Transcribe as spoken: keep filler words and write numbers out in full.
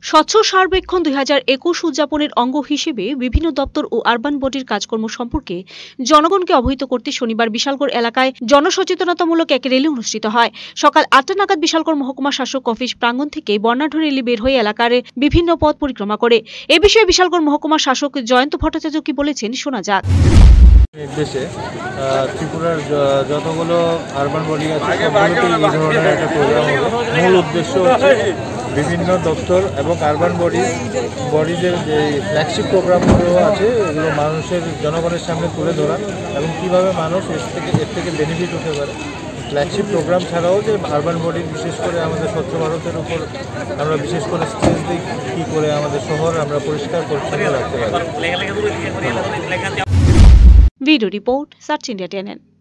স্বচ্ছ সার্বেক্ষণ দুই হাজার একুশ উদযাপনের অঙ্গ হিসেবে বিভিন্ন দপ্তর ও আরবান বডির কাজকর্ম সম্পর্কে জনগণকে অবহিত করতে শনিবার বিশালগড় এলাকায় জনসচেতনতামূলক এক র্যালি অনুষ্ঠিত হয়। সকাল আটটা নাগাদ বিশালগড় মহকুমা শাসক অফিস প্রাঙ্গণ থেকে বর্ণাঢ্য র্যালি বের হয়ে এলাকার বিভিন্ন পথ পরিক্রমা করে। এ বিষয়ে বিশালগড় মহকুমা শাসক জয়ন্ত ভট্টাচার্য কি বলেছেন শোনা যাক। নির্দেশে ত্রিপুরার যতগুলো আরবান বডি আছে সবগুলোতে এই ধরনের একটা প্রোগ্রাম হবে। মূল উদ্দেশ্য হচ্ছে বিভিন্ন দপ্তর এবং আরবান বডি বডিজের যে ফ্ল্যাগশিপ প্রোগ্রামগুলো আছে এগুলো মানুষের জনগণের সামনে তুলে ধরা এবং কীভাবে মানুষ এর থেকে এর থেকে বেনিফিট হতে পারে। ফ্ল্যাগশিপ প্রোগ্রাম ছাড়াও যে আরবান বডি বিশেষ করে আমাদের স্বচ্ছ ভারতের উপর আমরা বিশেষ করে স্ট্রেস দিই কী করে আমাদের শহর আমরা পরিষ্কার পরিচ্ছন্ন রাখতে পারি। Video report search India ten.